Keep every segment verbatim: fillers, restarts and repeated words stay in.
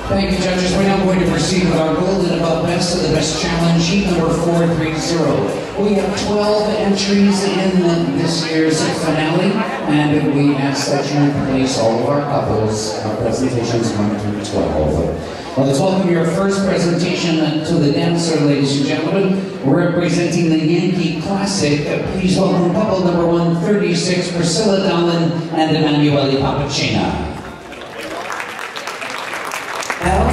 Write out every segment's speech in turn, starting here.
Thank you, judges. We're now going to proceed with our Golden Above Best of the Best Challenge, heat number four three zero. We have twelve entries in this year's finale, and we ask that you place all of our couples, our presentations one through twelve. Well, let's welcome your first presentation to the dancer, ladies and gentlemen. Representing the Yankee Classic, please welcome couple number one thirty-six, Priscilla Dallin and Emanuele Papacena. Well,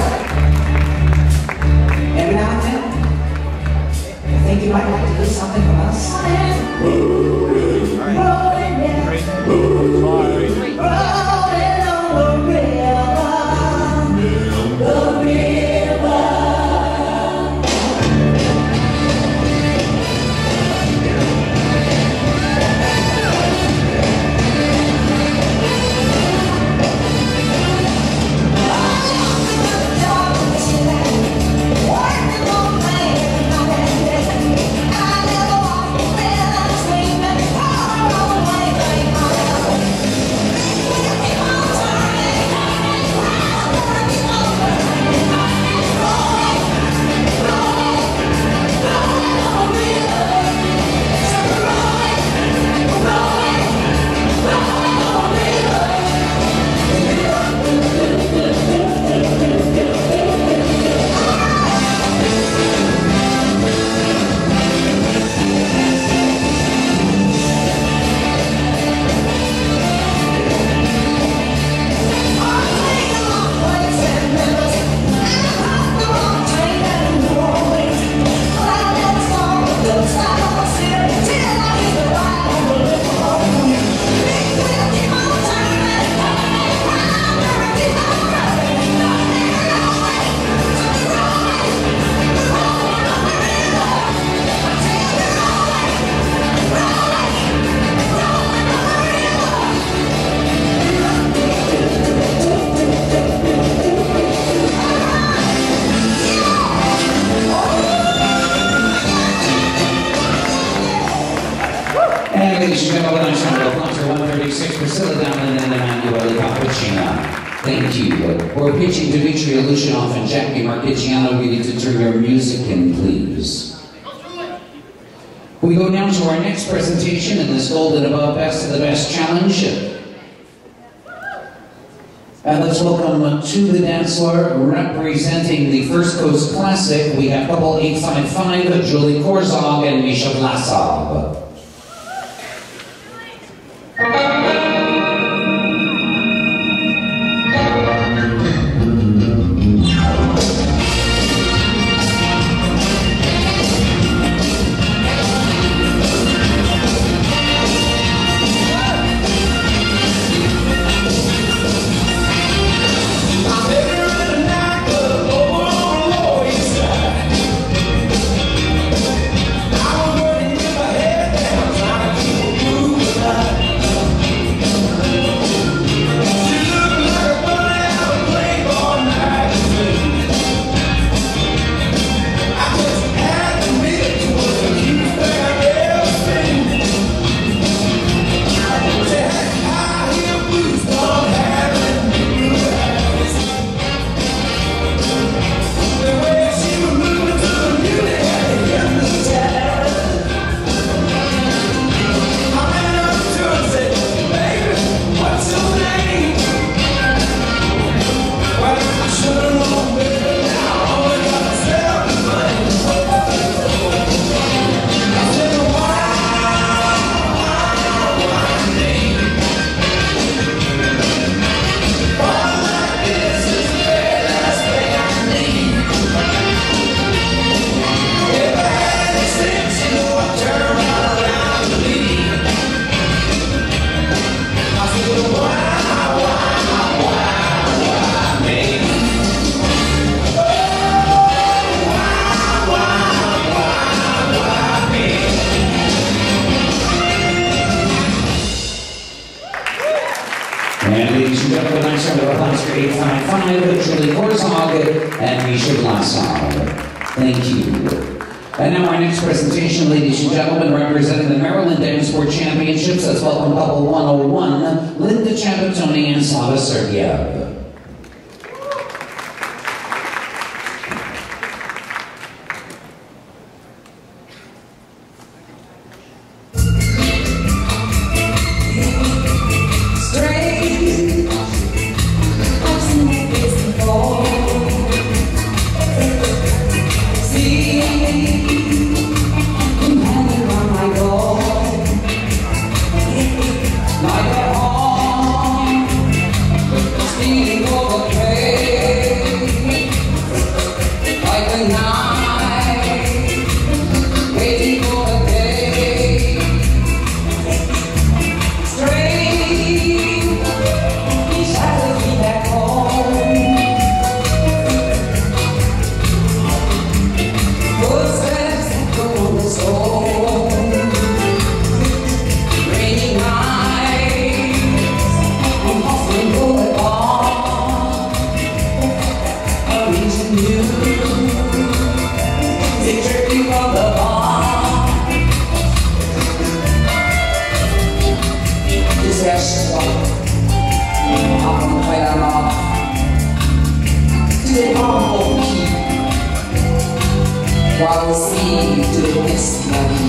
every now and then, I think you might like to do something from us. Rolling, rolling, yeah. Rolling on the river, the river. And ladies and gentlemen, I'm Sean Delfonso, one thirty-six, Priscilla Dallin and Emanuele Papacena. Thank you. We're pitching Dimitri Ilushinov and Jackie Marchigiano. We need to turn your music in, please. We go now to our next presentation in this Golden Above Best of the Best Challenge. And let's welcome to the dance floor, representing the First Coast Classic, we have couple eight five five, Julie Korzog and Misha Vlasov. And ladies and gentlemen, I send a applause for eight five five, Julie Korzog and Misha Vlasov. Thank you. And now our next presentation, ladies and gentlemen, representing the Maryland Dance Sport Championships, let's welcome couple one oh one, Linda Chabatoni and Slava Sergeyev. speeding over pain, like the night, waiting for the day. Strange, he shadows me back home. Footsteps echo on the stone. Rainy nights, I'm hustling for the dawn. I'm reaching you, they trip you from the bar. This ashes off, I'm gonna play that off to the humble keep, while we see to the mist money.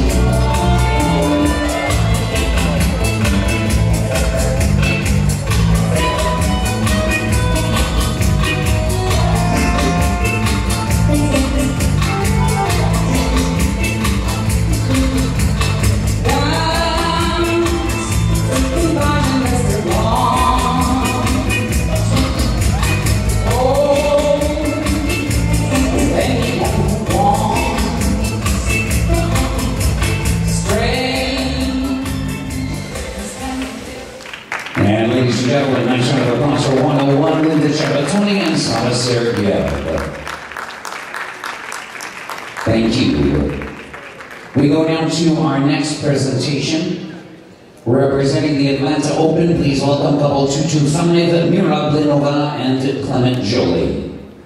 And ladies and gentlemen, nice round of applause for one oh one, Linda Ciabattoni and Sara Sergiev. Thank you. We go down to our next presentation. Representing the Atlanta Open, please welcome couple two two five, Mira Blinova and Clement Jolie.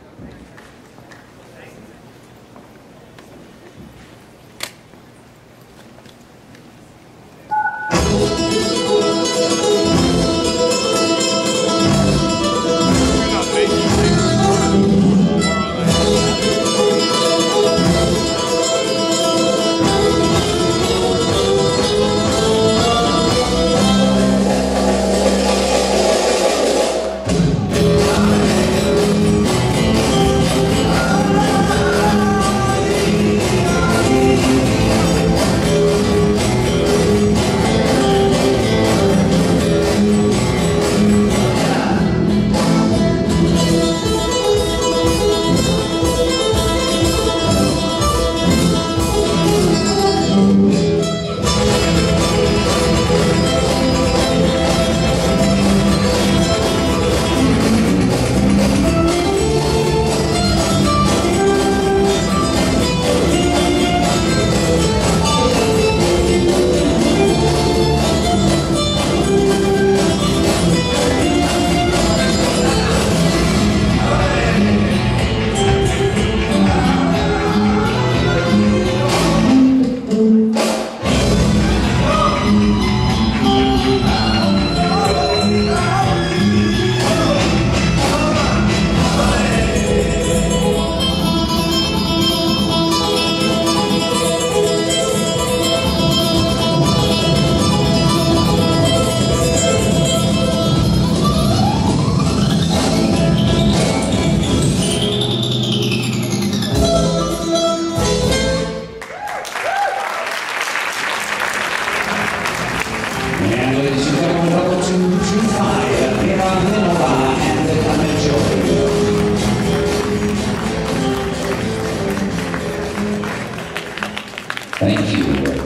Thank you.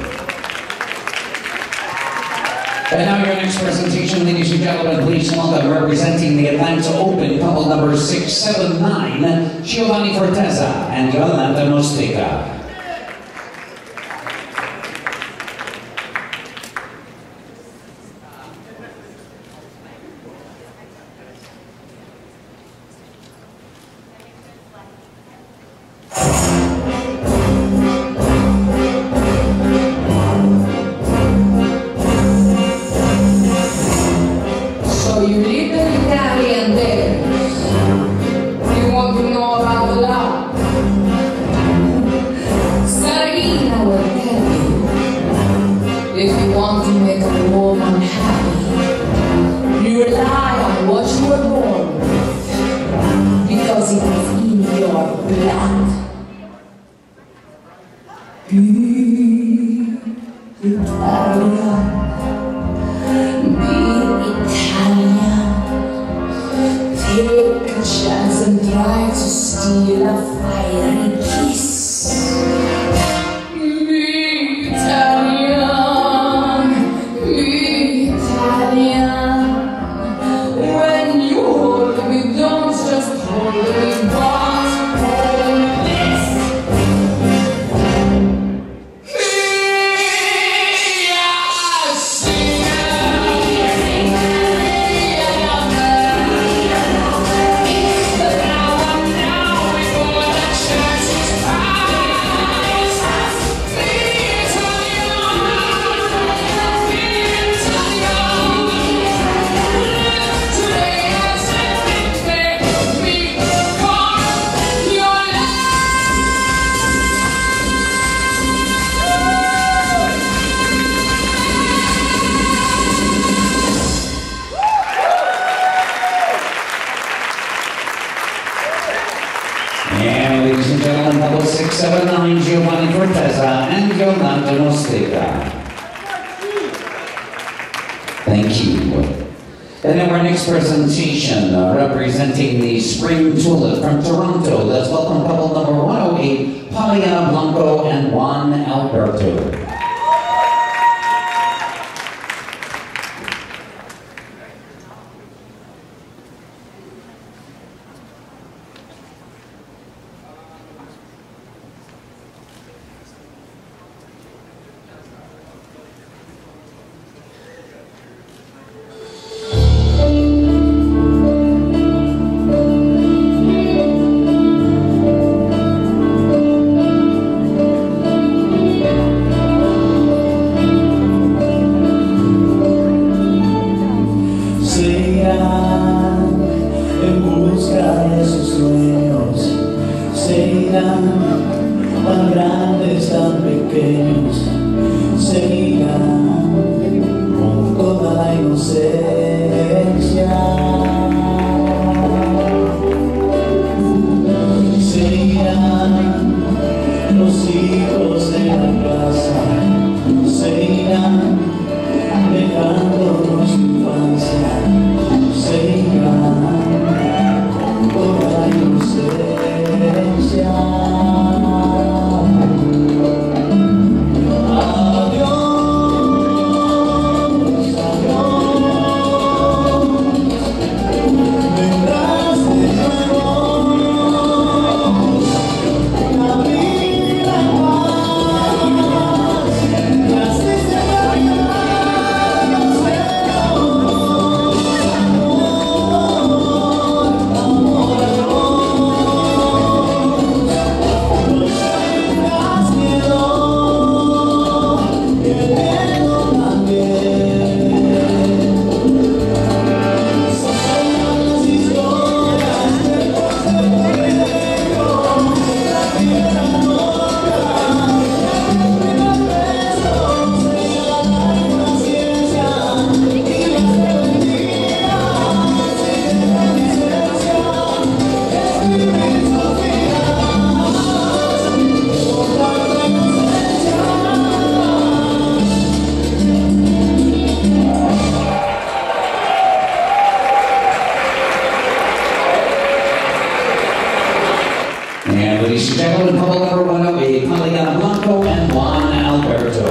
And now your next presentation, ladies and gentlemen, please welcome representing the Atlanta Open, couple number six seven nine, Giovanni Forteza and Yolanda Nostega. If you want to make a woman happy, you rely on what you were born with, because it is in your blood. Be Italian, be Italian, take a chance and try to steal a fiery kiss. Me Italian, me Italian. When you hold me, don't just hold me, but hold this. And ladies and gentlemen, double six seven nine, Giovanni Corteza and Yolanda Nostega. Thank you. And then our next presentation, uh, representing the Spring Tulip from Toronto. Let's welcome couple number one oh eight, Poliana Blanco and Juan Alberto. En busca de sus sueños, se irán tan grandes, tan pequeños, se irán con toda la inocencia, se irán los hijos de la casa, se irán dejándonos su infancia, se irán con toda la inocencia. Adiós, adiós, vendrás de nuevo, la vida en paz, y así se terminarán los sueños. Amor, amor, no tengas miedo, que el miedo también. Son las historias de los pequeños, la tierra loca, el primer beso, sería la inocencia y las mentiras, sin la licencia, escribir sus vidas, toda la inocencia. And ladies and gentlemen, couple number one oh eight, Poliana Blanco and Juan Alberto.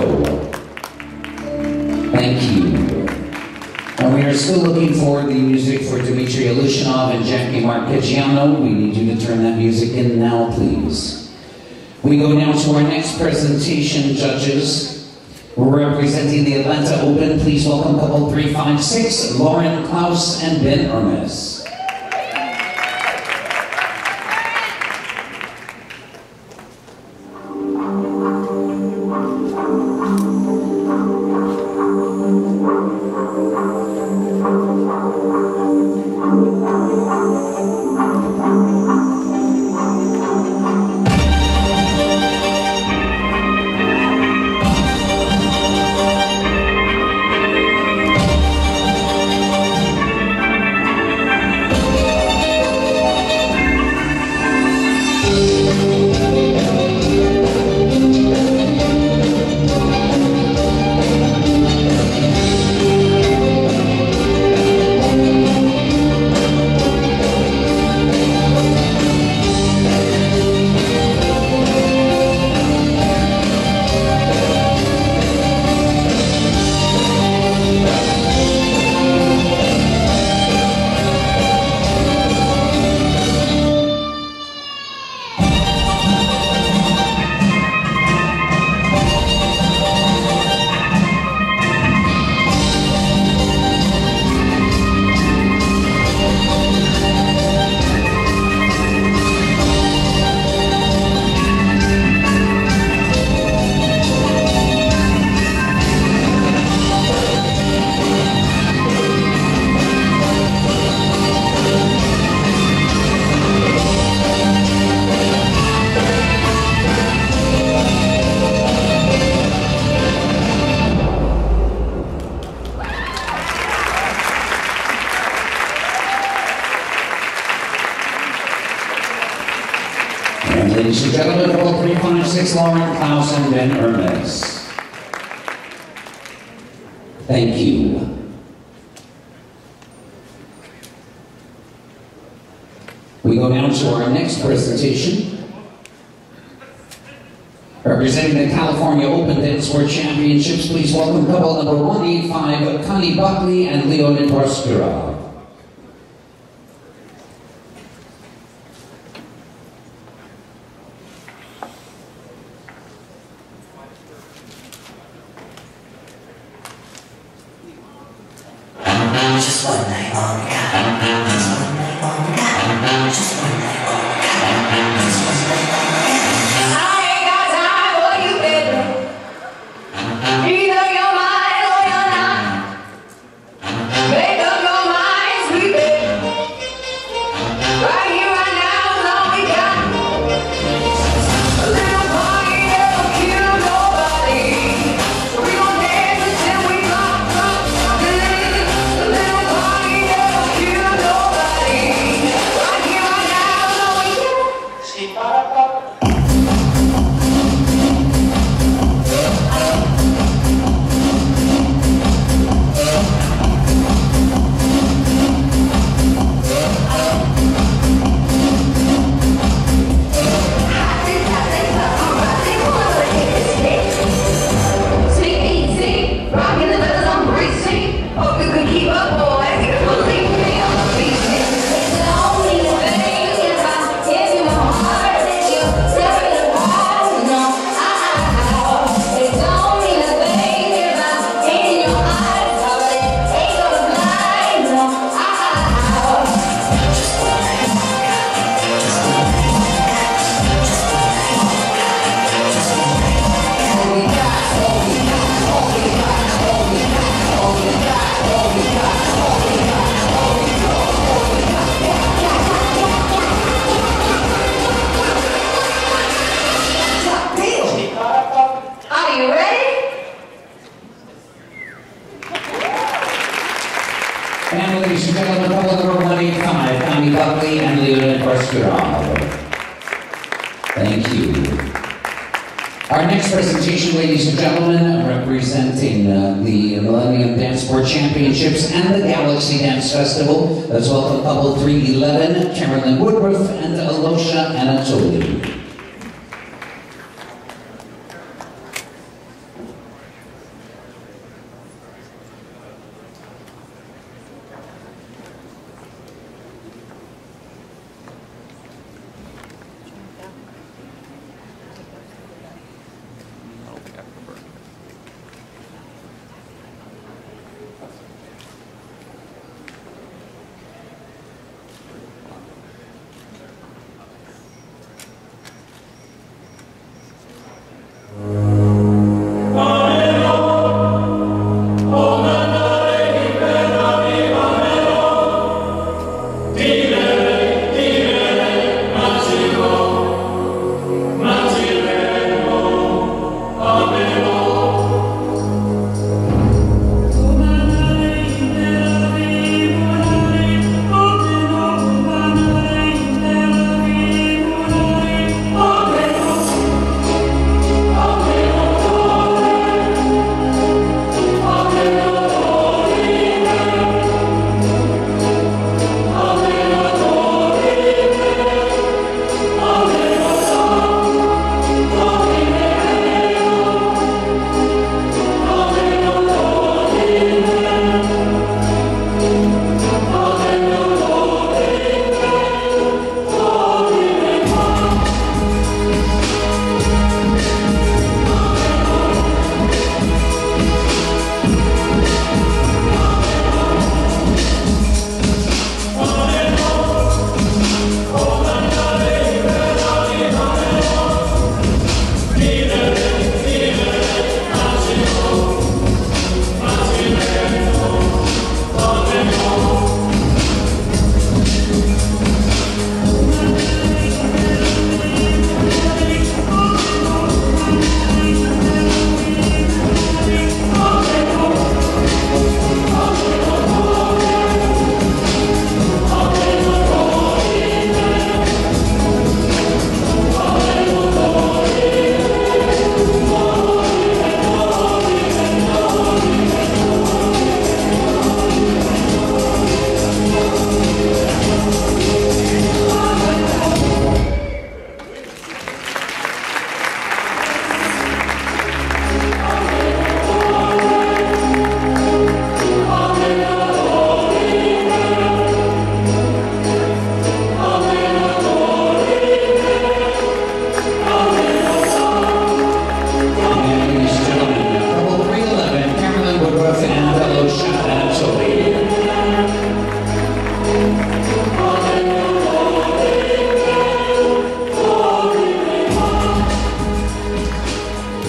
Thank you. And we are still looking for the music for Dmitry Ilushinov and Jackie Marchegiano. We need you to turn that music in now, please. We go now to our next presentation, judges. Representing the Atlanta Open, please welcome couple three five six, Lauren Klaus and Ben Hermes. ladies and gentlemen, double three five six, Lauren Clausen Van Hermes. Thank you. We go down to our next presentation. Representing the California Open Dance Sport Championships, please welcome couple number one eighty-five, Connie Buckley and Leonid Proskura. Just one night on the cat. Just one night on the cat. Just one night on the cat. Just one night on the cat. I ain't got time for you, baby. Either you're mine or you're not. Make up your mind, sweet baby. Right here, right now is all we got. A little party never killed nobody. So we gon' dance until we drop, drop, drop. A little party never killed nobody. Right here, right now is all we got. Are you ready? And ladies and gentlemen, couple number one eighty-five, Connie Buckley and Leonid Proskura. Thank you. Our next presentation, ladies and gentlemen, representing uh, the Millennium Dance Sport Championships and the Galaxy Dance Festival. Let's welcome couple three eleven, Carolyn Woodruff and Alosha Anatoly.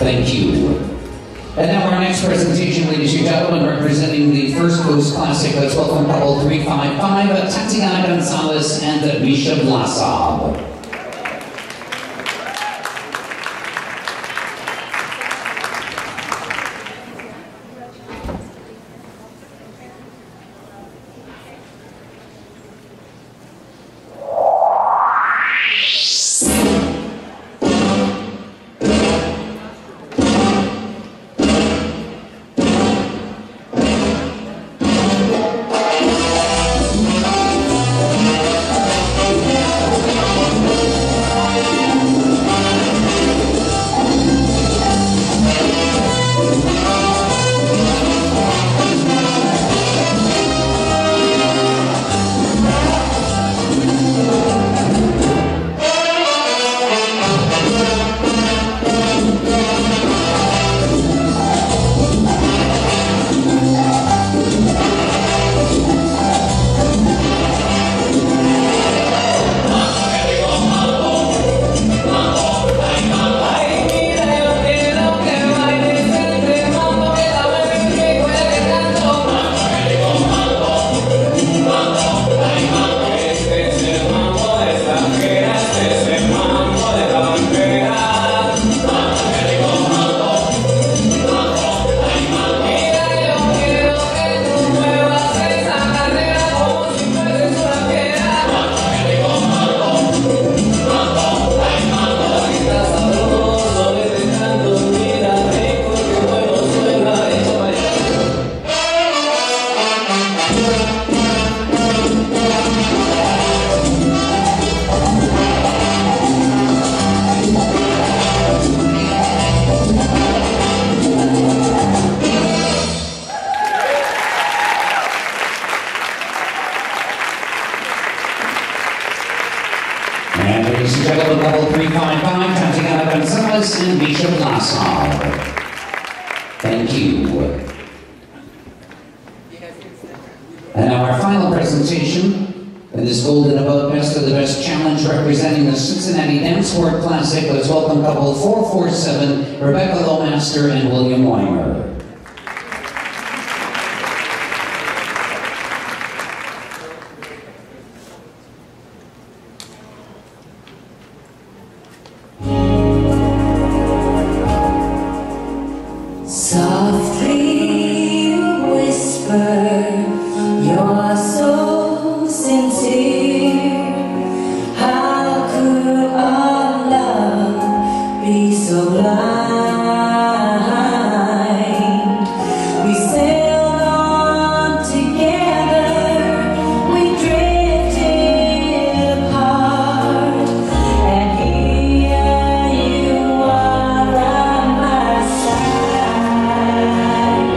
Thank you. And now our next presentation, ladies and gentlemen, representing the First Coast Classic. Let's welcome couple three five five, Tatiana Gonzalez and Misha Vlasov. And ladies and gentlemen, level three five five, Tatiana Gonzalez and Misha Vlasov. Thank you. And now our final presentation in this Golden About Best of the Best Challenge representing the Cincinnati Dance Sport Classic. Let's welcome couple four four seven, Rebecca Lowmaster and William Weimer. Softly you whisper, you're so sincere. How could our love be so blind? We sailed on together, we drifted apart, and here you are at my side.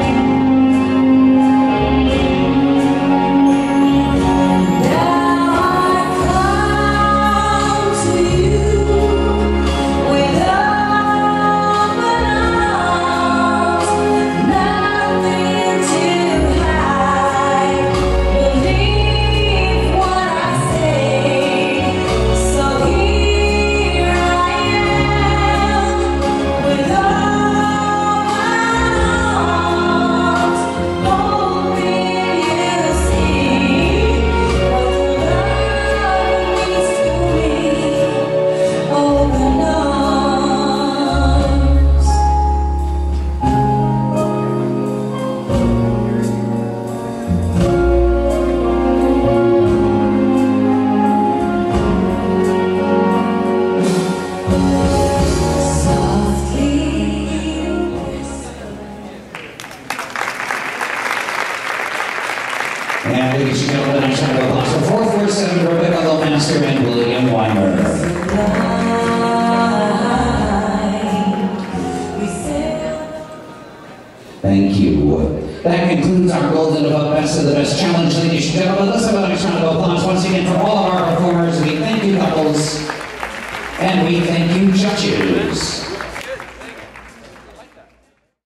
Now I come to you with open arms, nothing to hide. Believe what I say, so here I am with open arms, hoping you see what love means to me. Open arms. Softly And ladies and gentlemen, I'm trying to go for four four seven, Rebecca Lowmaster and William Weimer. we sail. Thank you. That concludes our Golden About Best of the Best Challenge, ladies and gentlemen. Let's have a nice round of applause once again for all of our performers. We thank you, couples, and we thank you, judges.